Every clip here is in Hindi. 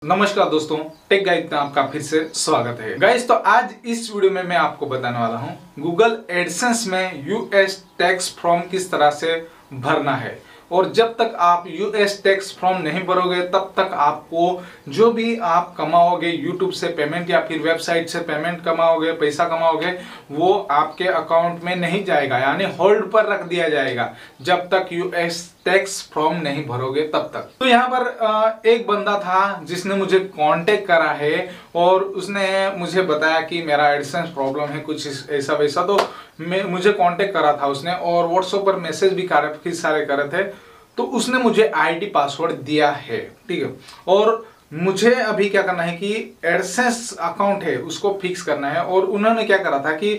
नमस्कार दोस्तों, टेक गाइड में आपका फिर से स्वागत है। गाइस, तो आज इस वीडियो में मैं आपको बताने वाला हूं गूगल एडसेंस में यूएस टैक्स फॉर्म किस तरह से भरना है। और जब तक आप यूएस टैक्स फॉर्म नहीं भरोगे तब तक आपको जो भी आप कमाओगे यूट्यूब से पेमेंट या फिर वेबसाइट से पेमेंट कमाओगे, पैसा कमाओगे, वो आपके अकाउंट में नहीं जाएगा, यानी होल्ड पर रख दिया जाएगा जब तक यूएस टैक्स फॉर्म नहीं भरोगे तब तक। तो यहाँ पर एक बंदा था जिसने मुझे कांटेक्ट करा है और उसने मुझे बताया कि मेरा एडसेंस प्रॉब्लम है, कुछ ऐसा वैसा। तो मुझे कांटेक्ट करा था उसने और व्हाट्सएप पर मैसेज भी काफी सारे करे थे। तो उसने मुझे आईडी पासवर्ड दिया है, ठीक है। और मुझे अभी क्या करना है कि एडसेंस अकाउंट है उसको फिक्स करना है। और उन्होंने क्या करा था कि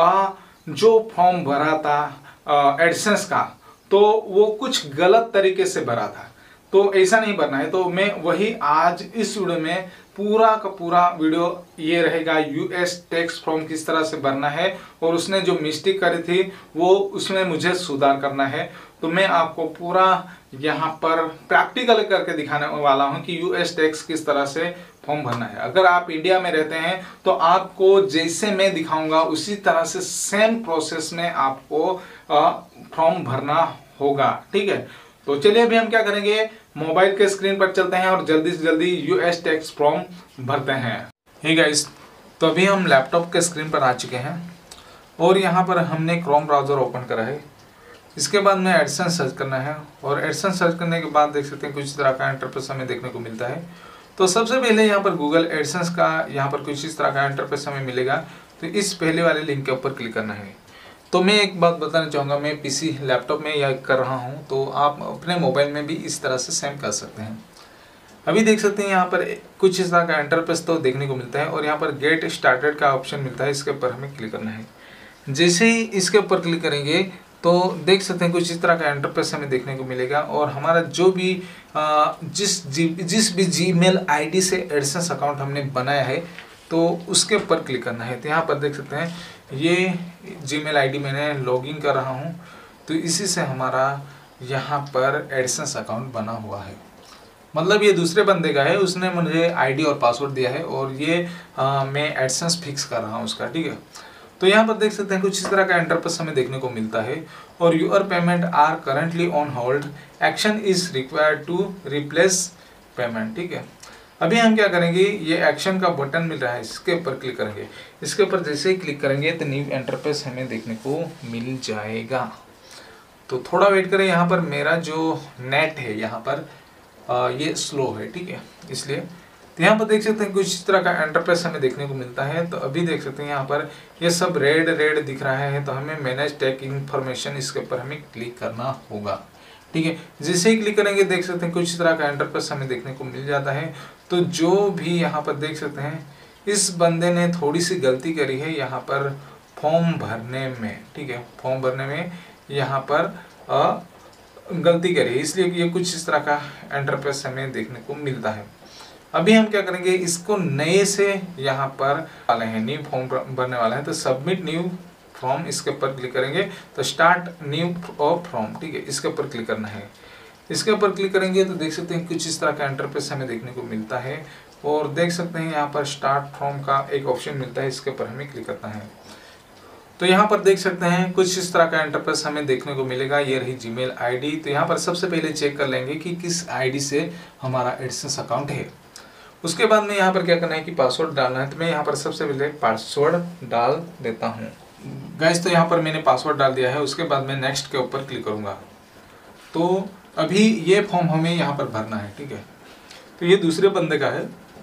जो फॉर्म भरा था एडसेंस का, तो वो कुछ गलत तरीके से भरा था, तो ऐसा नहीं भरना है। तो मैं वही आज इस वीडियो में पूरा का पूरा वीडियो ये रहेगा, यूएस टैक्स फॉर्म किस तरह से भरना है और उसने जो मिस्टेक करी थी वो उसमें मुझे सुधार करना है। तो मैं आपको पूरा यहाँ पर प्रैक्टिकल करके दिखाने वाला हूँ कि यूएस टैक्स किस तरह से फॉर्म भरना है। अगर आप इंडिया में रहते हैं तो आपको जैसे मैं दिखाऊंगा उसी तरह से सेम प्रोसेस में आपको फॉर्म भरना होगा, ठीक है। तो चलिए अभी हम क्या करेंगे, मोबाइल के स्क्रीन पर चलते हैं और जल्दी से जल्दी यूएस टैक्स फॉर्म भरते हैं। हे गाइस, तो अभी हम लैपटॉप के स्क्रीन पर आ चुके हैं और यहाँ पर हमने क्रोम ब्राउजर ओपन करा है। इसके बाद में एडसेंस सर्च करना है और एडसेंस सर्च करने के बाद देख सकते हैं कुछ तरह का इंटरफेस हमें देखने को मिलता है। तो सबसे पहले यहाँ पर गूगल एडसेंस का यहाँ पर कुछ इस तरह का इंटरफेस हमें मिलेगा। तो इस पहले वाले लिंक के ऊपर क्लिक करना है। तो मैं एक बात बताना चाहूँगा, मैं पीसी लैपटॉप में या कर रहा हूँ, तो आप अपने मोबाइल में भी इस तरह से सेम कर सकते हैं। अभी देख सकते हैं यहाँ पर कुछ इस तरह का इंटरफेस तो देखने को मिलता है और यहाँ पर गेट स्टार्टेड का ऑप्शन मिलता है, इसके ऊपर हमें क्लिक करना है। जैसे ही इसके ऊपर क्लिक करेंगे तो देख सकते हैं कुछ इस तरह का इंटरफेस हमें देखने को मिलेगा और हमारा जो भी जिस भी जीमेल आईडी से एडसेंस अकाउंट हमने बनाया है तो उसके ऊपर क्लिक करना है। तो यहाँ पर देख सकते हैं ये जीमेल आईडी मैंने लॉगिन कर रहा हूँ, तो इसी से हमारा यहाँ पर एडसेंस अकाउंट बना हुआ है। मतलब ये दूसरे बंदे का है, उसने मुझे आईडी और पासवर्ड दिया है और ये मैं एडसेंस फिक्स कर रहा हूँ उसका, ठीक है। तो यहाँ पर देख सकते हैं कुछ इस तरह का इंटरफेस हमें देखने को मिलता है और your payment are currently on hold, action is required to replace payment, ठीक है। अभी हम क्या करेंगे, ये एक्शन का बटन मिल रहा है, इसके ऊपर क्लिक करेंगे। इसके ऊपर जैसे ही क्लिक करेंगे तो न्यू इंटरफेस हमें देखने को मिल जाएगा। तो थोड़ा वेट करें, यहाँ पर मेरा जो नेट है यहाँ पर ये स्लो है, ठीक है, इसलिए। तो यहाँ पर देख सकते हैं कुछ इस तरह का इंटरफेस हमें देखने को मिलता है। तो अभी देख सकते हैं यहाँ पर ये सब रेड दिख रहा है, तो हमें मैनेज टैग इन्फॉर्मेशन, इसके ऊपर हमें क्लिक करना होगा, ठीक है। जैसे ही क्लिक करेंगे देख सकते हैं कुछ इस तरह का इंटरफेस हमें देखने को मिल जाता है। तो जो भी यहाँ पर देख सकते हैं इस बंदे ने थोड़ी सी गलती करी है यहाँ पर फॉर्म भरने में, ठीक है, फॉर्म भरने में यहाँ पर गलती करी है, इसलिए ये कुछ इस तरह का इंटरफेस हमें देखने को मिलता है। अभी हम क्या करेंगे, इसको नए से यहाँ पर वाले हैं, न्यू फॉर्म भरने वाला है। तो सबमिट न्यू फॉर्म, इसके ऊपर क्लिक करेंगे तो स्टार्ट न्यू फॉर्म, ठीक है, इसके ऊपर क्लिक करना है। इसके ऊपर क्लिक करेंगे तो देख सकते हैं कुछ इस तरह का इंटरफेस हमें देखने को मिलता है और देख सकते हैं यहाँ पर स्टार्ट फॉर्म का एक ऑप्शन मिलता है, इसके ऊपर हमें क्लिक करना है। तो यहाँ पर देख सकते हैं कुछ इस तरह का इंटरफेस हमें देखने को मिलेगा। ये रही जीमेल आईडी। तो यहाँ पर सबसे पहले चेक कर लेंगे कि किस आईडी से हमारा एडसेंस अकाउंट है। उसके बाद में यहाँ पर क्या करना है कि पासवर्ड डालना है। तो मैं यहाँ पर सबसे पहले पासवर्ड डाल देता हूँ गाइस। तो यहाँ पर मैंने पासवर्ड डाल दिया है। उसके बाद मैं नेक्स्ट के ऊपर क्लिक करूँगा। तो अभी ये फॉर्म हमें यहाँ पर भरना है, ठीक है। तो ये दूसरे बंदे का है।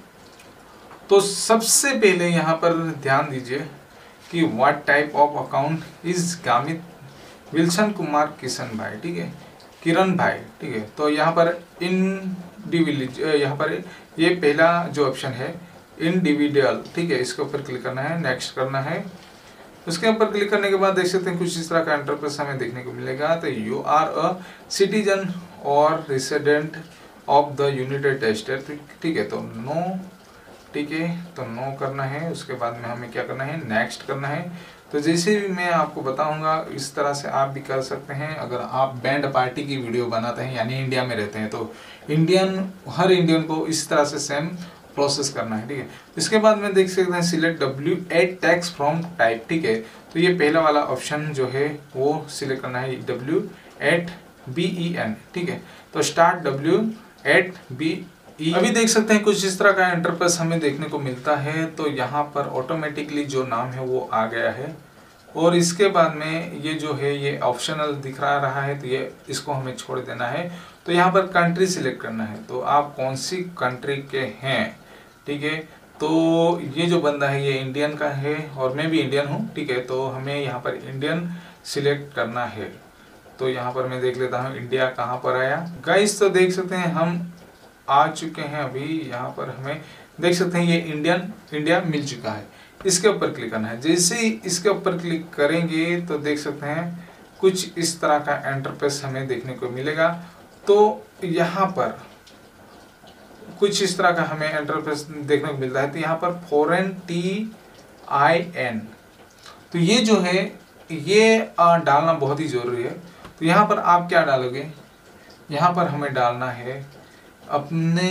तो सबसे पहले यहाँ पर ध्यान दीजिए कि what type of account is Gamit Wilson Kumar Kishan भाई, ठीक है, किरण भाई, ठीक है। तो यहाँ पर इंडिविजुअल, यहाँ पर ये पहला जो ऑप्शन है इंडिविजुअल, ठीक है, इसके ऊपर क्लिक करना है, नेक्स्ट करना है। उसके ऊपर क्लिक करने के बाद देख सकते हैं कुछ इस तरह का इंटरफेस हमें देखने को मिलेगा। तो यू आर अ सिटीजन और resident of the United State, ठीक है। तो नो, ठीक है, तो नो करना है। उसके बाद में हमें क्या करना है, नेक्स्ट करना है। तो जैसे भी मैं आपको बताऊंगा इस तरह से आप भी कर सकते हैं। अगर आप बैंड पार्टी की वीडियो बनाते हैं यानी इंडिया में रहते हैं तो हर इंडियन को इस तरह से सेम प्रोसेस करना है, ठीक है। इसके बाद में देख सकते हैं select W8 tax from type, ठीक है। तो ये पहला वाला ऑप्शन जो है वो सिलेक्ट करना है W8 BEN, ठीक है। तो स्टार्ट W8 BE। अभी देख सकते हैं कुछ इस तरह का इंटरफेस हमें देखने को मिलता है। तो यहाँ पर ऑटोमेटिकली जो नाम है वो आ गया है और इसके बाद में ये जो है ये ऑप्शनल दिख रहा है, तो ये इसको हमें छोड़ देना है। तो यहाँ पर कंट्री सिलेक्ट करना है, तो आप कौन सी कंट्री के हैं, ठीक है। तो ये जो बंदा है ये इंडियन का है और मैं भी इंडियन हूँ, ठीक है। तो हमें यहाँ पर इंडियन सिलेक्ट करना है। तो यहाँ पर मैं देख लेता हूँ इंडिया कहाँ पर आया गाइस। तो देख सकते हैं हम आ चुके हैं अभी। यहाँ पर हमें देख सकते हैं ये इंडिया मिल चुका है। इसके ऊपर क्लिक करना है। जैसे ही इसके ऊपर क्लिक करेंगे तो देख सकते हैं कुछ इस तरह का इंटरफेस हमें देखने को मिलेगा। तो यहाँ पर कुछ इस तरह का हमें इंटरफेस देखने को मिलता है। तो यहाँ पर फॉरेन TIN, तो ये जो है ये डालना बहुत ही जरूरी है। तो यहाँ पर आप क्या डालोगे, यहाँ पर हमें डालना है अपने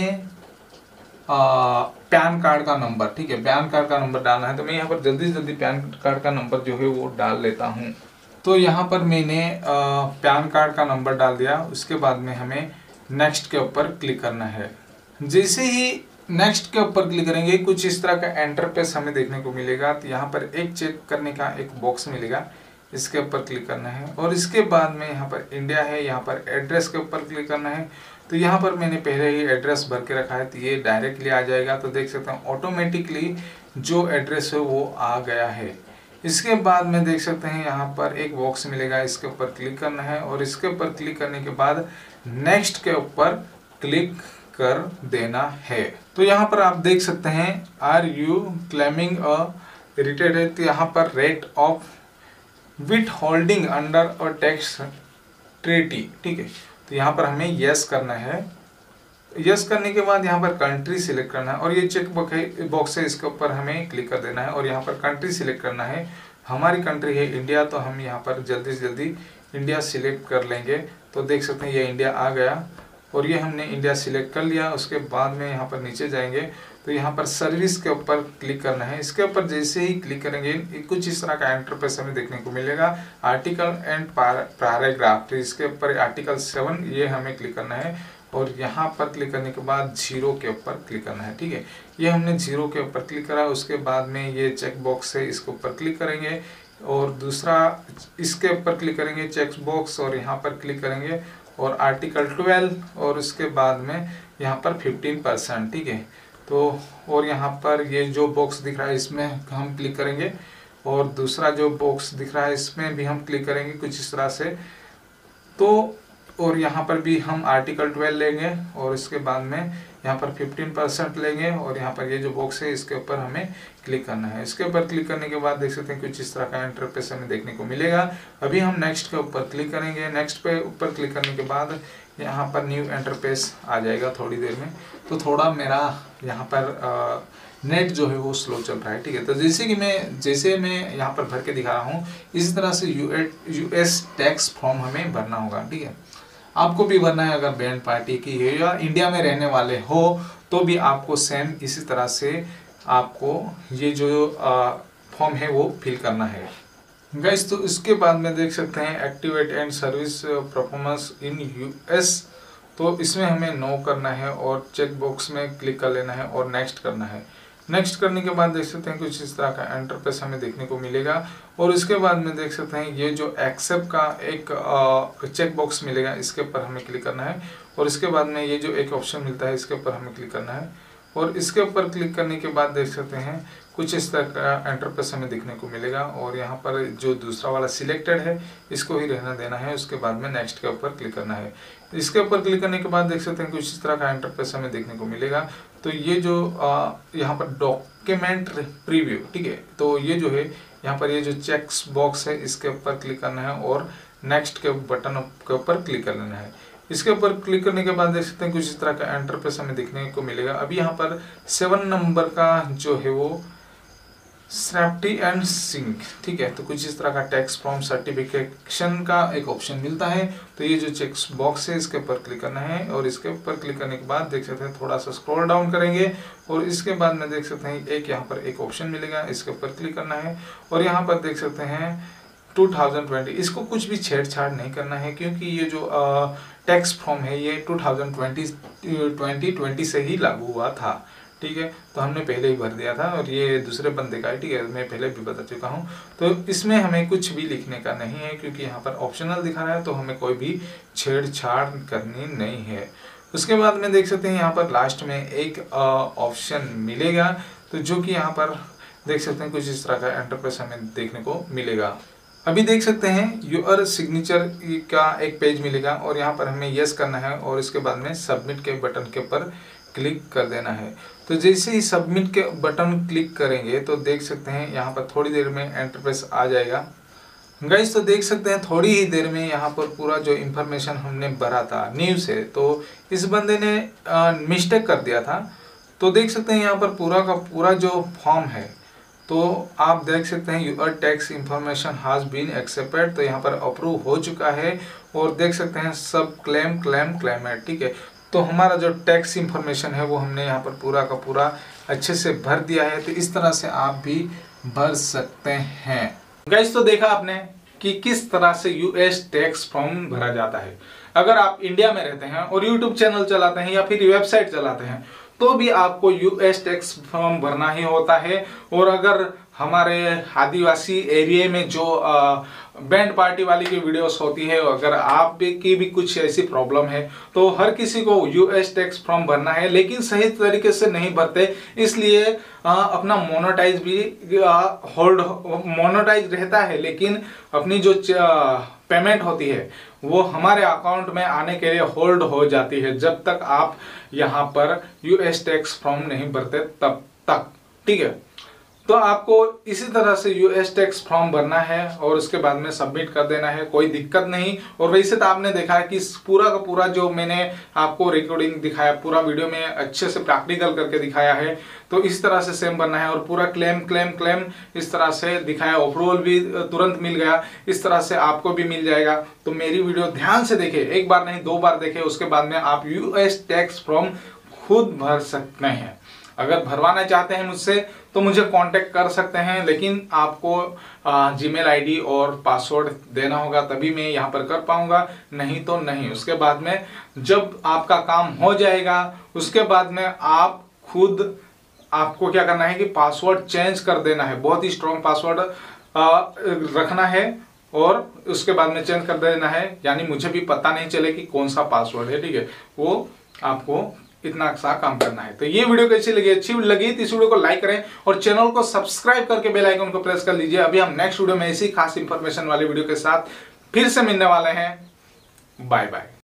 पैन कार्ड का नंबर, ठीक है। पैन कार्ड का नंबर डालना है। तो मैं यहाँ पर जल्दी से जल्दी पैन कार्ड का नंबर जो है वो डाल लेता हूँ। तो यहाँ पर मैंने पैन कार्ड का नंबर डाल दिया। उसके बाद में हमें नेक्स्ट के ऊपर क्लिक करना है। जैसे ही नेक्स्ट के ऊपर क्लिक करेंगे कुछ इस तरह का इंटरफेस हमें देखने को मिलेगा। तो यहाँ पर एक चेक करने का एक बॉक्स मिलेगा, इसके ऊपर क्लिक करना है। और इसके बाद में यहाँ पर इंडिया है, यहाँ पर एड्रेस के ऊपर क्लिक करना है। तो यहाँ पर मैंने पहले ही एड्रेस भर के रखा है, तो ये डायरेक्टली आ जाएगा। तो देख सकते हैं ऑटोमेटिकली जो एड्रेस है वो आ गया है। इसके बाद में देख सकते हैं यहाँ पर एक बॉक्स मिलेगा, इसके ऊपर क्लिक करना है। और इसके ऊपर क्लिक करने के बाद नेक्स्ट के ऊपर क्लिक कर देना है। तो यहाँ पर आप देख सकते हैं are you claiming a rated है। तो यहाँ पर rate of withholding under a tax treaty, ठीक है। तो यहाँ पर हमें यस करना है। यस करने के बाद यहाँ पर कंट्री सिलेक्ट करना है और ये चेक बॉक्स है, इसके ऊपर हमें क्लिक कर देना है और यहाँ पर कंट्री सिलेक्ट करना है। हमारी कंट्री है इंडिया, तो हम यहाँ पर जल्दी से जल्दी इंडिया सिलेक्ट कर लेंगे। तो देख सकते हैं ये इंडिया आ गया और ये हमने इंडिया सिलेक्ट कर लिया। उसके बाद में यहाँ पर नीचे जाएंगे तो यहाँ पर सर्विस के ऊपर क्लिक करना है। इसके ऊपर जैसे ही क्लिक करेंगे कुछ इस तरह का इंटरफेस हमें देखने को मिलेगा, आर्टिकल एंड पैराग्राफ। तो इसके ऊपर आर्टिकल 7 ये हमें क्लिक करना है और यहाँ पर क्लिक करने के बाद 0 के ऊपर क्लिक करना है, ठीक है। ये हमने 0 के ऊपर क्लिक करा। उसके बाद में ये चेक बॉक्स है, इसके ऊपर क्लिक करेंगे और दूसरा इसके ऊपर क्लिक करेंगे चेक बॉक्स और यहाँ पर क्लिक करेंगे और आर्टिकल 12 और उसके बाद में यहाँ पर 15%, ठीक है। तो और यहाँ पर ये जो बॉक्स दिख रहा है इसमें हम क्लिक करेंगे और दूसरा जो बॉक्स दिख रहा है इसमें भी हम क्लिक करेंगे कुछ इस तरह से। तो और यहाँ पर भी हम आर्टिकल 12 लेंगे और इसके बाद में यहाँ पर 15% लेंगे और यहाँ पर ये जो बॉक्स है इसके ऊपर हमें क्लिक करना है। इसके ऊपर क्लिक करने के बाद देख सकते हैं कुछ इस तरह का इंटरफेस हमें देखने को मिलेगा। अभी हम नेक्स्ट के ऊपर क्लिक करेंगे। नेक्स्ट पे ऊपर क्लिक करने के बाद यहाँ पर न्यू इंटरफेस आ जाएगा थोड़ी देर में। तो थोड़ा मेरा यहाँ पर नेट जो है वो स्लो चल रहा है, ठीक है। तो जैसे मैं यहाँ पर भर के दिखा रहा हूँ इसी तरह से US टैक्स फॉर्म हमें भरना होगा, ठीक है। आपको भी भरना है। अगर बैंड पार्टी की है या इंडिया में रहने वाले हो तो भी आपको सेम इसी तरह से आपको ये जो फॉर्म है वो फिल करना है गाइस। तो इसके बाद में देख सकते हैं activate and service performance in US। तो इसमें हमें नो करना है और चेक बॉक्स में क्लिक कर लेना है और नेक्स्ट करना है। नेक्स्ट करने के बाद देख सकते हैं कुछ इस तरह का इंटरफेस हमें देखने को मिलेगा और इसके बाद में देख सकते हैं ये जो एक्सेप्ट का एक चेक बॉक्स मिलेगा, इसके ऊपर हमें क्लिक करना है और इसके बाद में ये जो एक ऑप्शन मिलता है इसके ऊपर हमें क्लिक करना है और इसके ऊपर क्लिक करने के बाद देख सकते हैं कुछ इस तरह का इंटरफेस हमें देखने को मिलेगा और यहाँ पर जो दूसरा वाला सिलेक्टेड है इसको ही रहना देना है। उसके बाद में नेक्स्ट के ऊपर क्लिक करना है। इसके ऊपर क्लिक करने के बाद देख सकते हैं कुछ इस तरह का इंटरफेस हमें देखने को मिलेगा। तो ये जो यहाँ पर डॉक्यूमेंट प्रीव्यू, ठीक है। तो ये जो है यहाँ पर ये जो चेक्स बॉक्स है इसके ऊपर क्लिक करना है और नेक्स्ट के बटन के ऊपर क्लिक कर लेना है। इसके ऊपर क्लिक करने के बाद देख सकते हैं कुछ इस तरह का इंटरफेस हमें देखने को मिलेगा। अभी यहाँ पर 7 नंबर का जो है वो सेफ्टी एंड सिंक, ठीक है। तो कुछ इस तरह का टैक्स फ्रॉम सर्टिफिकेशन का एक ऑप्शन मिलता है। तो ये जो चेक बॉक्स है इसके ऊपर क्लिक करना है और इसके ऊपर क्लिक करने के बाद देख सकते हैं थोड़ा सा स्क्रॉल डाउन करेंगे और इसके बाद में देख सकते हैं एक यहाँ पर एक ऑप्शन मिलेगा, इसके ऊपर क्लिक करना है और यहाँ पर देख सकते हैं 2020। इसको कुछ भी छेड़छाड़ नहीं करना है क्योंकि ये जो टैक्स फॉर्म है ये 2020 से ही लागू हुआ था, ठीक है। तो हमने पहले ही भर दिया था और ये दूसरे बंदे का है, ठीक है, मैं पहले भी बता चुका हूँ। तो इसमें हमें कुछ भी लिखने का नहीं है क्योंकि यहाँ पर ऑप्शनल दिखा रहा है, तो हमें कोई भी छेड़छाड़ करनी नहीं है। उसके बाद में देख सकते हैं यहाँ पर लास्ट में एक ऑप्शन मिलेगा, तो जो कि यहाँ पर देख सकते हैं कुछ इस तरह का इंटरफेस हमें देखने को मिलेगा। अभी देख सकते हैं योर सिग्नेचर का एक पेज मिलेगा और यहाँ पर हमें यस करना है और इसके बाद में सबमिट के बटन के ऊपर क्लिक कर देना है। तो जैसे ही सबमिट के बटन क्लिक करेंगे तो देख सकते हैं यहाँ पर थोड़ी देर में इंटरफेस आ जाएगा। गाइस तो देख सकते हैं थोड़ी ही देर में यहाँ पर पूरा जो इन्फॉर्मेशन हमने भरा था न्यू से, तो इस बंदे ने मिस्टेक कर दिया था। तो देख सकते हैं यहाँ पर पूरा का पूरा जो फॉर्म है, तो आप देख सकते हैं your tax information has been accepted, तो यहाँ पर अप्रूव हो चुका है और देख सकते हैं सब क्लेमेट, ठीक है। तो हमारा जो टैक्स इंफॉर्मेशन है वो हमने यहाँ पर पूरा का पूरा अच्छे से भर दिया है। तो इस तरह से आप भी भर सकते हैं। गाइस तो देखा आपने कि किस तरह से यूएस टैक्स फॉर्म भरा जाता है। अगर आप इंडिया में रहते हैं और यूट्यूब चैनल चलाते हैं या फिर वेबसाइट चलाते हैं तो भी आपको यूएस टैक्स फॉर्म भरना ही होता है। और अगर हमारे आदिवासी एरिया में जो बैंड पार्टी वाली की वीडियोस होती है, अगर आप की भी कुछ ऐसी प्रॉब्लम है तो हर किसी को यूएस टैक्स फॉर्म भरना है, लेकिन सही तरीके से नहीं भरते, इसलिए अपना मोनेटाइज भी मोनेटाइज रहता है, लेकिन अपनी जो पेमेंट होती है वो हमारे अकाउंट में आने के लिए होल्ड हो जाती है जब तक आप यहाँ पर यूएस टैक्स फॉर्म नहीं भरते तब तक, ठीक है। तो आपको इसी तरह से यूएस टैक्स फॉर्म भरना है और उसके बाद में सबमिट कर देना है, कोई दिक्कत नहीं। और वैसे तो आपने देखा है कि पूरा का पूरा जो मैंने आपको रिकॉर्डिंग दिखाया, पूरा वीडियो में अच्छे से प्रैक्टिकल करके दिखाया है। तो इस तरह से सेम भरना है और पूरा क्लेम इस तरह से दिखाया। अप्रूवल भी तुरंत मिल गया, इस तरह से आपको भी मिल जाएगा। तो मेरी वीडियो ध्यान से देखे, एक बार नहीं 2 बार देखे, उसके बाद में आप यूएस टैक्स फॉर्म खुद भर सकते हैं। अगर भरवाना चाहते हैं मुझसे तो मुझे कांटेक्ट कर सकते हैं, लेकिन आपको जीमेल आईडी और पासवर्ड देना होगा, तभी मैं यहाँ पर कर पाऊंगा, नहीं तो नहीं। उसके बाद में जब आपका काम हो जाएगा उसके बाद में आप खुद आपको क्या करना है कि पासवर्ड चेंज कर देना है, बहुत ही स्ट्रॉन्ग पासवर्ड रखना है और उसके बाद में चेंज कर देना है, यानी मुझे भी पता नहीं चले कि कौन सा पासवर्ड है, ठीक है। वो आपको इतना सा काम करना है। तो ये वीडियो कैसी लगी, अच्छी लगी तो इस वीडियो को लाइक करें और चैनल को सब्सक्राइब करके बेल आइकन को प्रेस कर लीजिए। अभी हम नेक्स्ट वीडियो में ऐसी खास इंफॉर्मेशन वाली वीडियो के साथ फिर से मिलने वाले हैं। Bye bye.